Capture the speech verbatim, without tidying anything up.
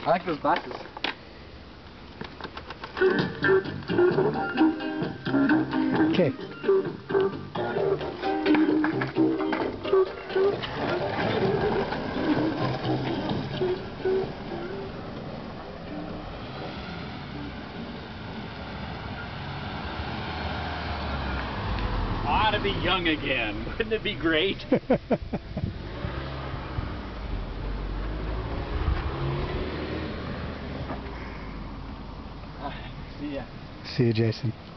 I like those glasses. Okay. I ought to be young again. Wouldn't it be great? See ya. See you, Jason.